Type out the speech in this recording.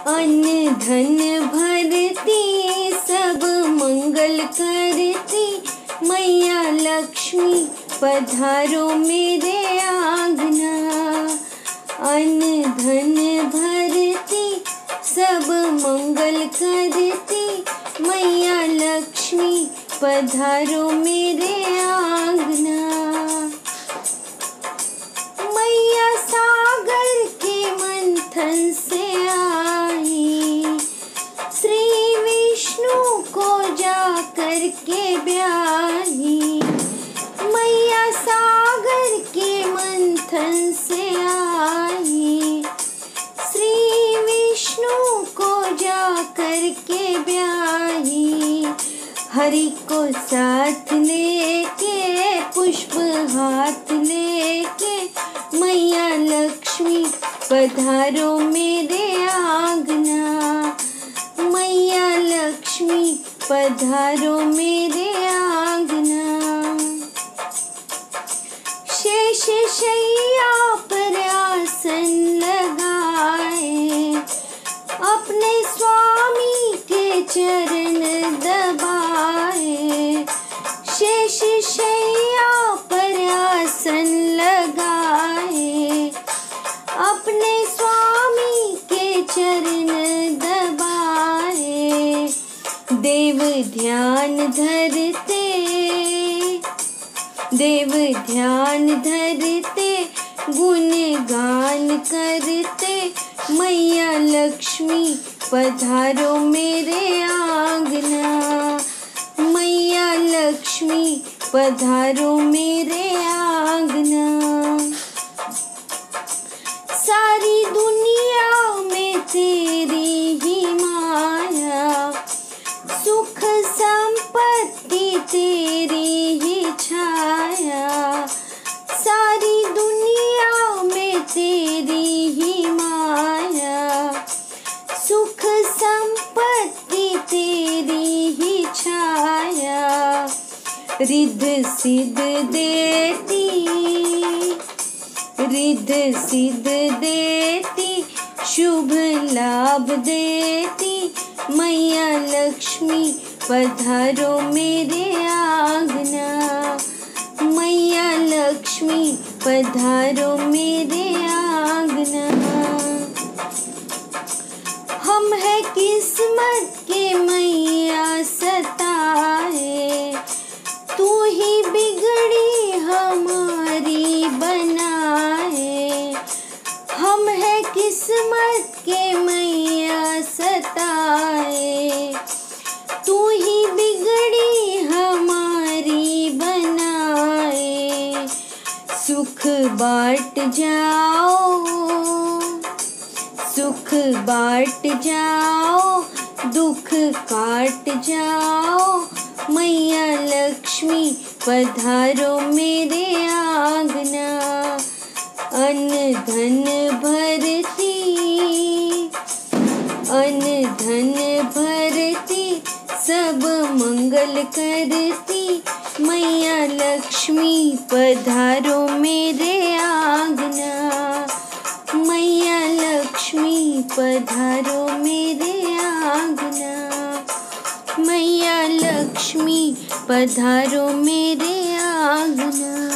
अन्न धन भरती सब मंगल करती, मैया लक्ष्मी पधारो मेरे आंगना। अन्न धन भरती सब मंगल करती, मैया लक्ष्मी पधारो मेरे आंगना। मैया सागर के मंथन से आई, श्री विष्णु को जा कर के ब्याही। मैया सागर के मंथन से आई, श्री विष्णु को जा कर के ब्याही। हरि को साथ लेके पुष्प हाथ लेके, मैया लक्ष्मी पधारो मेरे आंगना। मैया लक्ष्मी पधारो मेरे आंगना। शेष शैया पर आसन लगाए, अपने स्वामी के चरण दबाए। शेष शैया पर आसन लगाए, अपने स्वामी के चरण दबाए। देव ध्यान धरते, देव ध्यान धरते, गुणगान करते, मैया लक्ष्मी पधारो मेरे आंगना। मैया लक्ष्मी पधारो मेरे आंगना। सारी दुनिया में तेरी ही माया, सुख संपत्ति तेरी ही छाया। सारी दुनिया में तेरी ही माया, सुख संपत्ति तेरी ही छाया। रिद्ध सिद्ध देती, रिद्ध सिद्ध देती, शुभ लाभ देती, मैया लक्ष्मी पधारो मेरे आंगना। मैया लक्ष्मी पधारो मेरे आंगना। हम है किस्मत के मैया सताए, तू ही बिगड़ी हमारी बनाए। हम है किस्मत के मैया सताए, तू ही बिगड़ी हमारी बनाए। सुख बांट जाओ, सुख बांट जाओ, दुख काट जाओ, मैया लक्ष्मी पधारो मेरे आंगना। अन्न धन भरती, अन्न धन भरती, सब मंगल करती, मैया लक्ष्मी पधारो मेरे आंगना। मैया लक्ष्मी पधारो मेरे आंगना। मैया लक्ष्मी पधारो मेरे आंगना।